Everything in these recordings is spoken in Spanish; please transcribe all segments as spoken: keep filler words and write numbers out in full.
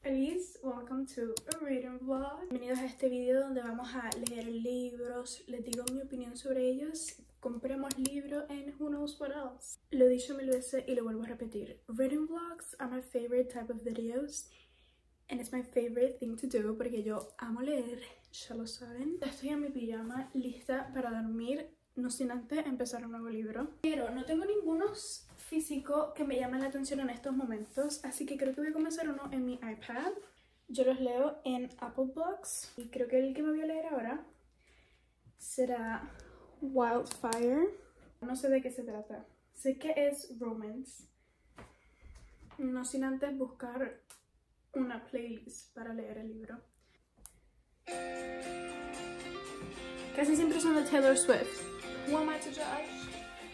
Elise, welcome to a reading vlog. Bienvenidos a este video donde vamos a leer libros, les digo mi opinión sobre ellos, compremos libros and who knows what else. Lo he dicho mil veces y lo vuelvo a repetir. Reading vlogs are my favorite type of videos and it's my favorite thing to do porque yo amo leer, ya lo saben. Estoy en mi pijama lista para dormir, no sin antes empezar un nuevo libro. Pero no tengo ninguno físico que me llame la atención en estos momentos, así que creo que voy a comenzar uno en mi iPad. Yo los leo en Apple Books y creo que el que me voy a leer ahora será Wildfire. No sé de qué se trata, sé que es romance, no sin antes buscar una playlist para leer el libro. Casi siempre son de Taylor Swift. Who am I to judge?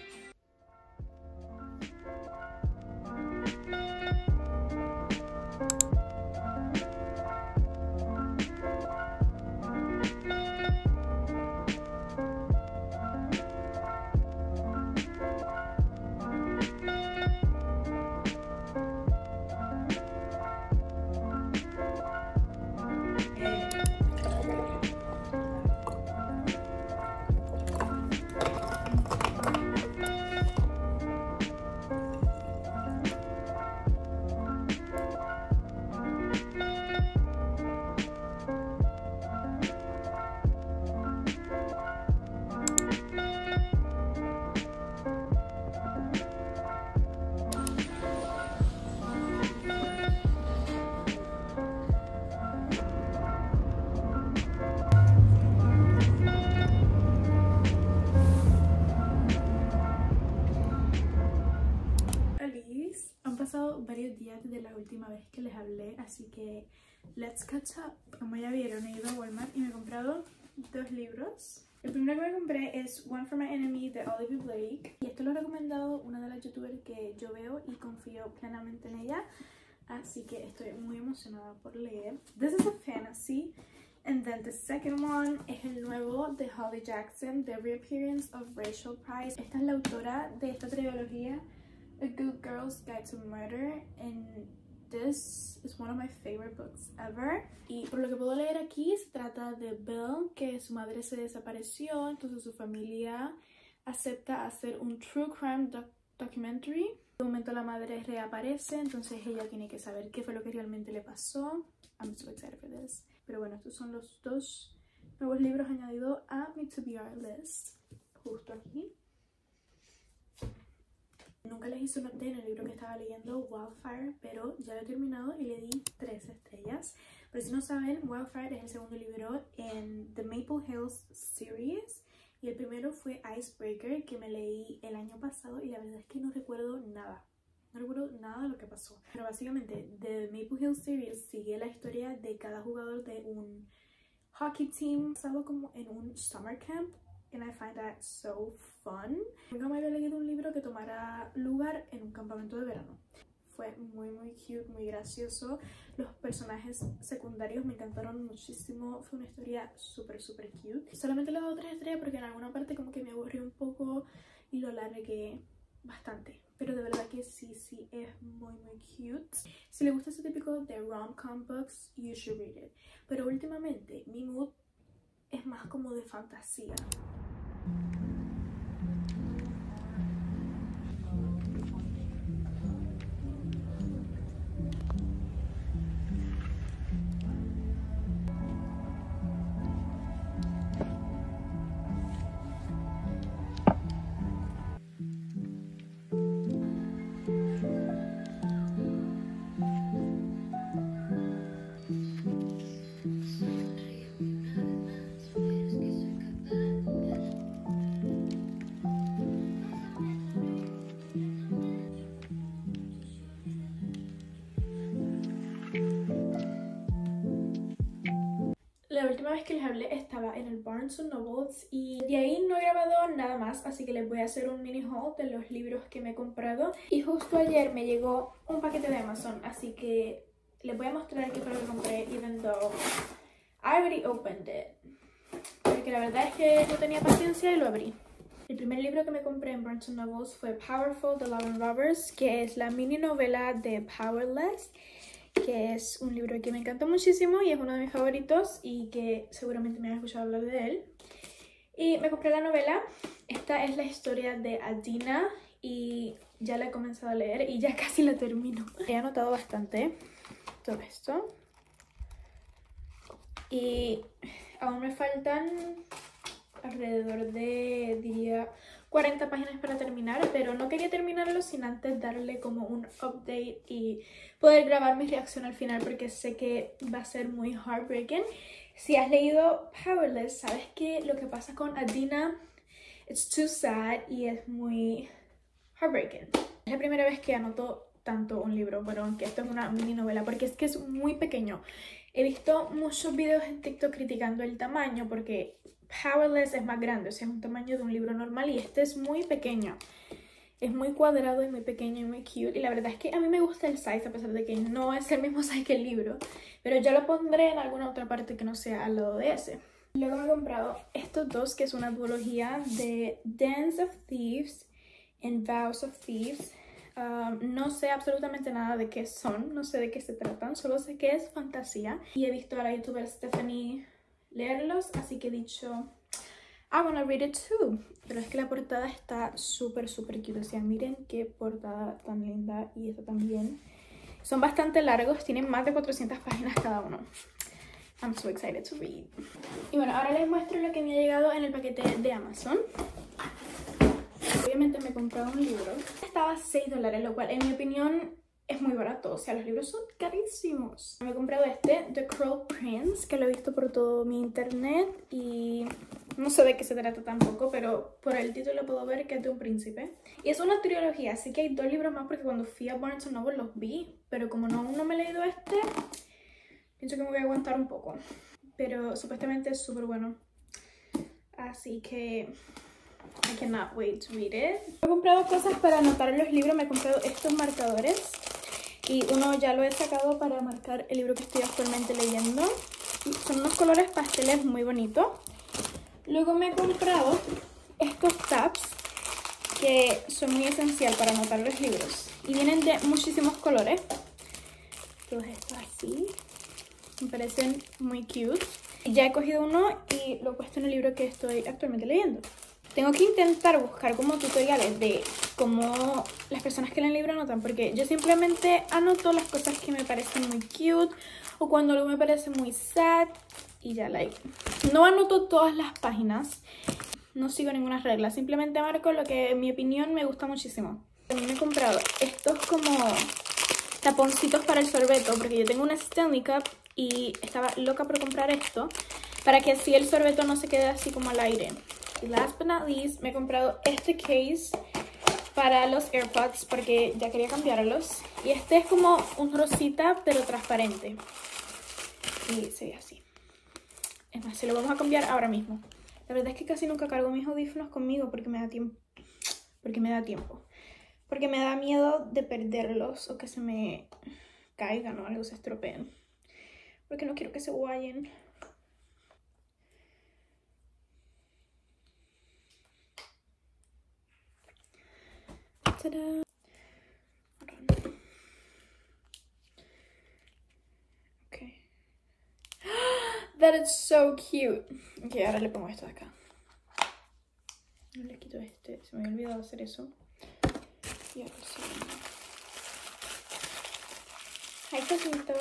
Varios días desde la última vez que les hablé, así que let's catch up. Como ya vieron, he ido a Walmart y me he comprado dos libros. El primero que me compré es One for My Enemy de Olivia Blake y esto lo ha recomendado una de las youtubers que yo veo y confío plenamente en ella, así que estoy muy emocionada por leer. This is a fantasy. And then the second one es el nuevo de Holly Jackson, The Reappearance of Rachel Price. Esta es la autora de esta trilogía, A Good Girl's Guide to Murder, and this is one of my favorite books ever. Y por lo que puedo leer aquí, se trata de Bill, que su madre se desapareció, entonces su familia acepta hacer un true crime doc documentary. En un momento la madre reaparece, entonces ella tiene que saber qué fue lo que realmente le pasó. I'm so excited for this. Pero bueno, estos son los dos nuevos libros añadidos a mi to be our list, justo aquí. Nunca les hice un update en el libro que estaba leyendo, Wildfire, pero ya lo he terminado y le di tres estrellas. Pero si no saben, Wildfire es el segundo libro en The Maple Hills Series y el primero fue Icebreaker, que me leí el año pasado y la verdad es que no recuerdo nada. No recuerdo nada de lo que pasó. Pero básicamente, The Maple Hills Series sigue la historia de cada jugador de un hockey team basado como en un summer camp. And I find that so fun. Nunca me había leído un libro que tomara lugar en un campamento de verano. Fue muy muy cute, muy gracioso. Los personajes secundarios me encantaron muchísimo. Fue una historia súper súper cute. Solamente le he dado tres estrellas porque en alguna parte como que me aburrió un poco y lo alargué bastante. Pero de verdad que sí, sí, es muy muy cute. Si le gusta ese típico de rom-com books, you should read it. Pero últimamente mi mood es más como de fantasía. La última vez que les hablé estaba en el Barnes and Nobles y de ahí no he grabado nada más, así que les voy a hacer un mini haul de los libros que me he comprado. Y justo ayer me llegó un paquete de Amazon, así que les voy a mostrar qué fue lo que compré, even though I already opened it. Porque la verdad es que no tenía paciencia y lo abrí. El primer libro que me compré en Barnes and Nobles fue Powerful de Lauren Roberts, que es la mini novela de Powerless. que es un libro que me encantó muchísimo y es uno de mis favoritos y que seguramente me han escuchado hablar de él. Y me compré la novela. Esta es la historia de Adina y ya la he comenzado a leer y ya casi la termino. He anotado bastante todo esto y aún me faltan alrededor de, diría, cuarenta páginas para terminar, pero no quería terminarlo sin antes darle como un update y poder grabar mi reacción al final, porque sé que va a ser muy heartbreaking. Si has leído Powerless, sabes que lo que pasa con Adina, it's too sad y es muy heartbreaking. Es la primera vez que anoto tanto un libro, bueno, aunque esto es una mini novela, porque es que es muy pequeño. He visto muchos videos en TikTok criticando el tamaño porque Powerless es más grande, o sea, es un tamaño de un libro normal y este es muy pequeño. Es muy cuadrado y muy pequeño y muy cute. Y la verdad es que a mí me gusta el size, a pesar de que no es el mismo size que el libro. Pero yo lo pondré en alguna otra parte que no sea al lado de ese. Luego me he comprado estos dos, que es una duología de Dance of Thieves and Vows of Thieves. Um, no sé absolutamente nada de qué son, no sé de qué se tratan, solo sé que es fantasía. Y he visto a la youtuber Stephanie leerlos, así que he dicho, I wanna read it too. Pero es que la portada está súper, súper cute. O sea, miren qué portada tan linda. Y esta también. Son bastante largos, tienen más de cuatrocientas páginas cada uno. I'm so excited to read. Y bueno, ahora les muestro lo que me ha llegado en el paquete de Amazon. Obviamente me he comprado un libro. Estaba a seis dólares, lo cual en mi opinión es muy barato. O sea, los libros son carísimos. Me he comprado este, The Cruel Prince, que lo he visto por todo mi internet y no sé de qué se trata tampoco, pero por el título puedo ver que es de un príncipe. Y es una trilogía, así que hay dos libros más porque cuando fui a Barnes and Noble los vi, pero como no, no me he leído este, pienso que me voy a aguantar un poco. Pero supuestamente es súper bueno. Así que I cannot wait to read it. He comprado cosas para anotar los libros. Me he comprado estos marcadores. Y uno ya lo he sacado para marcar el libro que estoy actualmente leyendo. Y son unos colores pasteles muy bonitos. Luego me he comprado estos tabs que son muy esencial para anotar los libros. Y vienen de muchísimos colores. Todos estos así. Me parecen muy cute. Ya he cogido uno y lo he puesto en el libro que estoy actualmente leyendo. Tengo que intentar buscar como tutoriales de cómo las personas que leen el libro anotan, porque yo simplemente anoto las cosas que me parecen muy cute o cuando algo me parece muy sad y ya, like. No anoto todas las páginas, no sigo ninguna regla, simplemente marco lo que en mi opinión me gusta muchísimo. También he comprado estos como taponcitos para el sorbeto, porque yo tengo una Stanley Cup y estaba loca por comprar esto para que así el sorbeto no se quede así como al aire. Y last but not least, me he comprado este case para los AirPods porque ya quería cambiarlos. Y este es como un rosita pero transparente. Y se ve así. Es más, se lo vamos a cambiar ahora mismo. La verdad es que casi nunca cargo mis audífonos conmigo porque me da tiempo. Porque me da tiempo. Porque me da miedo de perderlos o que se me caigan o algo se estropeen. Porque no quiero que se guayen. ¡Tada! Ok. That is so cute. Ok, ahora le pongo esto de acá. No le quito este. Se me había olvidado hacer eso. Y ahora sí. ¡Ay, cosito!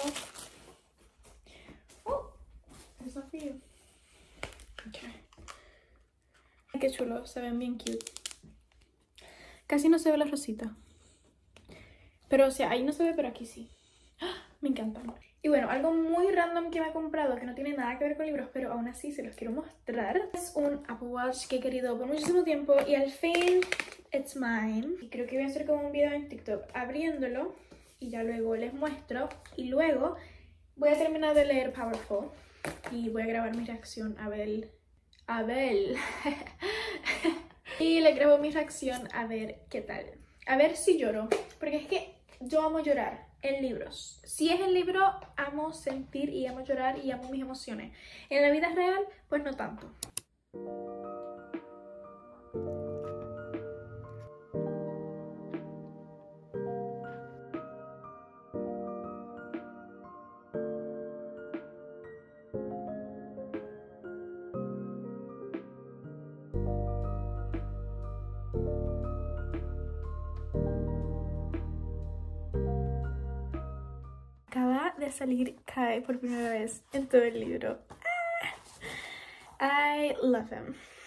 ¡Oh! Desafío. Ok. Ay, qué chulo. Se ven bien cute. Casi no se ve la rosita. Pero, o sea, ahí no se ve, pero aquí sí. ¡Ah! Me encantan. Y bueno, algo muy random que me he comprado, que no tiene nada que ver con libros, pero aún así se los quiero mostrar. Es un Apple Watch que he querido por muchísimo tiempo y al fin, it's mine. Y creo que voy a hacer como un video en TikTok abriéndolo y ya luego les muestro. Y luego voy a terminar de leer Powerful y voy a grabar mi reacción a ver... A ver... Y le grabo mi reacción a ver qué tal. A ver si lloro, porque es que yo amo llorar en libros. Si es en libro, amo sentir y amo llorar y amo mis emociones. En la vida real, pues no tanto. a salir Kai por primera vez en todo el libro. I love him.